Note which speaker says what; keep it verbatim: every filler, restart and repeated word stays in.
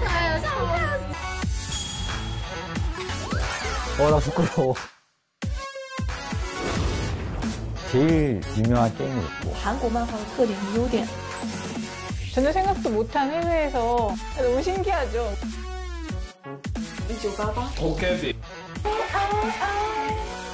Speaker 1: 아유, 창피하지.
Speaker 2: 어, 나 부끄러워. 제일 유명한 게임이 있고.
Speaker 3: 한국 만화의 特点优点
Speaker 4: 전혀 생각도 못한 해외에서 너무 신기하죠.
Speaker 3: 일九八八
Speaker 5: 도깨비.